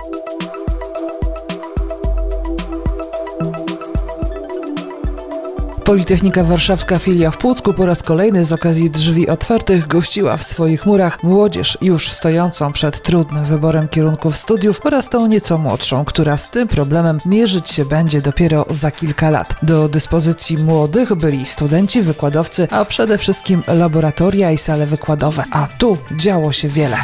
Politechnika Warszawska filia w Płocku po raz kolejny z okazji drzwi otwartych gościła w swoich murach młodzież już stojącą przed trudnym wyborem kierunków studiów oraz tą nieco młodszą, która z tym problemem mierzyć się będzie dopiero za kilka lat. Do dyspozycji młodych byli studenci, wykładowcy, a przede wszystkim laboratoria i sale wykładowe. A tu działo się wiele.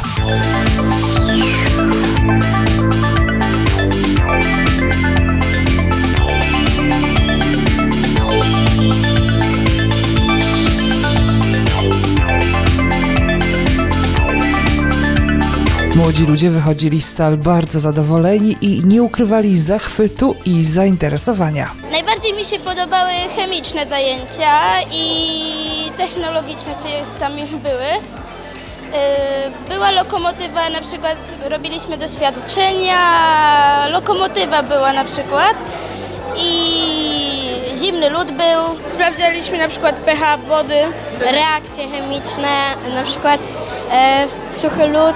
Młodzi ludzie wychodzili z sal bardzo zadowoleni i nie ukrywali zachwytu i zainteresowania. Najbardziej mi się podobały chemiczne zajęcia i technologiczne, czy tam już były. Była lokomotywa, na przykład robiliśmy doświadczenia, lokomotywa była na przykład i zimny lód był. Sprawdzaliśmy na przykład pH wody, Reakcje chemiczne, na przykład suchy lód.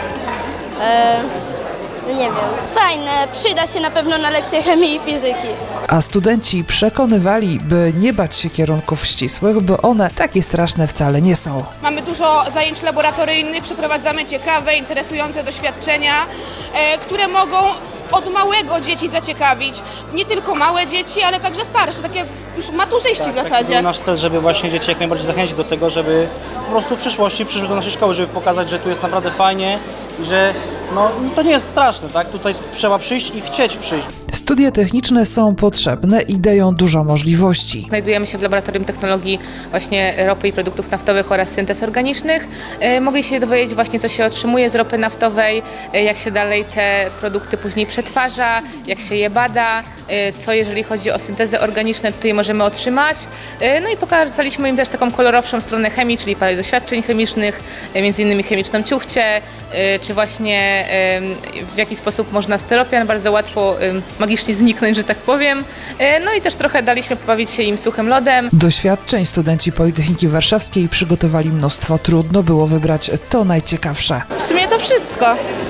Nie wiem. Fajne, przyda się na pewno na lekcjach chemii i fizyki. A studenci przekonywali, by nie bać się kierunków ścisłych, bo one takie straszne wcale nie są. Mamy dużo zajęć laboratoryjnych, przeprowadzamy ciekawe, interesujące doświadczenia, które mogą od małego dzieci zaciekawić. Nie tylko małe dzieci, ale także starsze, takie już maturzyści w zasadzie. To był nasz cel, żeby właśnie dzieci jak najbardziej zachęcić do tego, żeby po prostu w przyszłości przyszły do naszej szkoły, żeby pokazać, że tu jest naprawdę fajnie i że to nie jest straszne, tak? Tutaj trzeba przyjść i chcieć przyjść. Studia techniczne są potrzebne i dają dużo możliwości. Znajdujemy się w Laboratorium Technologii właśnie ropy i produktów naftowych oraz syntez organicznych. Mogli się dowiedzieć właśnie, co się otrzymuje z ropy naftowej, jak się dalej te produkty później przetwarza, jak się je bada, co jeżeli chodzi o syntezy organiczne tutaj możemy otrzymać. No i pokazaliśmy im też taką kolorowszą stronę chemii, czyli parę doświadczeń chemicznych, między innymi chemiczną ciuchcię, czy właśnie w jaki sposób można styropian bardzo łatwo magicznie zniknąć, że tak powiem. No i też trochę daliśmy pobawić się im suchym lodem. Doświadczeń studenci Politechniki Warszawskiej przygotowali mnóstwo. Trudno było wybrać to najciekawsze. w sumie to wszystko.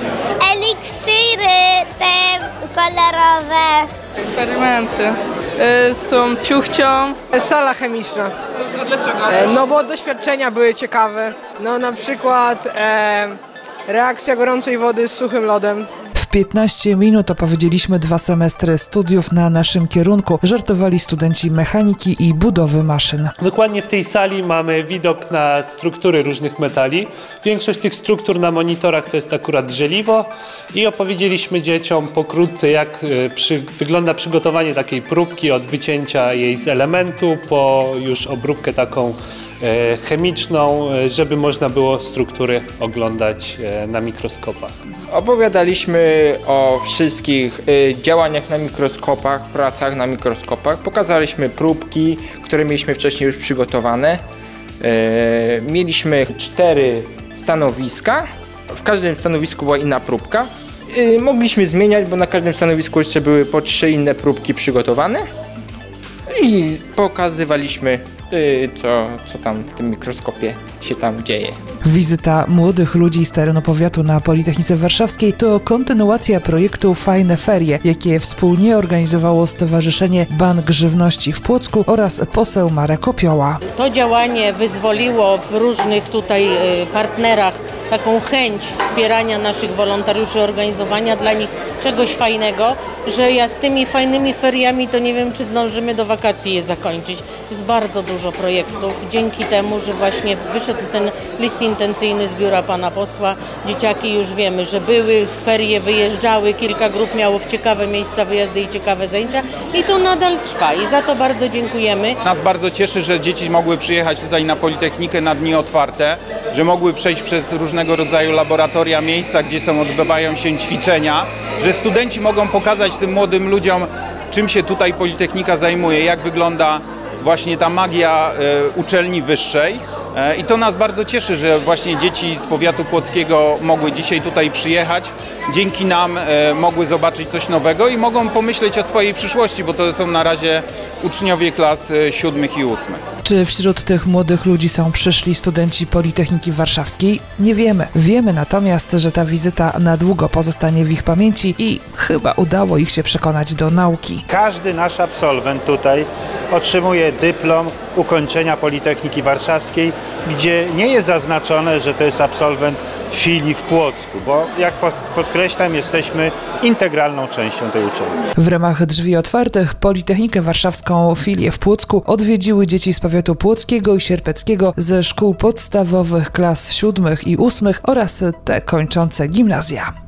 Eliksiry te kolorowe. Eksperymenty z tą ciuchcią. Sala chemiczna. A dlaczego? No bo doświadczenia były ciekawe. No na przykład reakcja gorącej wody z suchym lodem. W 15 minut opowiedzieliśmy 2 semestry studiów na naszym kierunku. Żartowali studenci mechaniki i budowy maszyn. Dokładnie w tej sali mamy widok na struktury różnych metali. Większość tych struktur na monitorach to jest akurat żeliwo i opowiedzieliśmy dzieciom pokrótce, jak wygląda przygotowanie takiej próbki od wycięcia jej z elementu po już obróbkę taką chemiczną, żeby można było struktury oglądać na mikroskopach. Opowiadaliśmy o wszystkich działaniach na mikroskopach, pracach na mikroskopach. Pokazaliśmy próbki, które mieliśmy wcześniej już przygotowane. Mieliśmy 4 stanowiska. W każdym stanowisku była inna próbka. Mogliśmy zmieniać, bo na każdym stanowisku jeszcze były po 3 inne próbki przygotowane. I pokazywaliśmy co tam w tym mikroskopie się tam dzieje. Wizyta młodych ludzi z terenu powiatu na Politechnice Warszawskiej to kontynuacja projektu Fajne Ferie, jakie wspólnie organizowało Stowarzyszenie Bank Żywności w Płocku oraz poseł Marek Opioła. To działanie wyzwoliło w różnych tutaj partnerach taką chęć wspierania naszych wolontariuszy, organizowania dla nich czegoś fajnego, że ja z tymi fajnymi feriami to nie wiem, czy zdążymy do wakacji je zakończyć. Jest bardzo dużo projektów dzięki temu, że właśnie wyszedł ten list intencyjny z biura pana posła. Dzieciaki już wiemy, że były w ferie, wyjeżdżały, kilka grup miało w ciekawe miejsca wyjazdy i ciekawe zajęcia i to nadal trwa i za to bardzo dziękujemy. Nas bardzo cieszy, że dzieci mogły przyjechać tutaj na Politechnikę na dni otwarte, że mogły przejść przez różnego rodzaju laboratoria, miejsca, gdzie odbywają się ćwiczenia, że studenci mogą pokazać tym młodym ludziom, czym się tutaj Politechnika zajmuje, jak wygląda właśnie ta magia uczelni wyższej. I to nas bardzo cieszy, że właśnie dzieci z powiatu płockiego mogły dzisiaj tutaj przyjechać. Dzięki nam mogły zobaczyć coś nowego i mogą pomyśleć o swojej przyszłości, bo to są na razie uczniowie klas 7 i 8. Czy wśród tych młodych ludzi są przyszli studenci Politechniki Warszawskiej? Nie wiemy. Wiemy natomiast, że ta wizyta na długo pozostanie w ich pamięci i chyba udało ich się przekonać do nauki. Każdy nasz absolwent tutaj otrzymuje dyplom ukończenia Politechniki Warszawskiej, gdzie nie jest zaznaczone, że to jest absolwent filii w Płocku, bo jak podkreślam, jesteśmy integralną częścią tej uczelni. W ramach Drzwi Otwartych Politechnikę Warszawską filię w Płocku odwiedziły dzieci z powiatu płockiego i sierpeckiego ze szkół podstawowych klas 7 i 8 oraz te kończące gimnazja.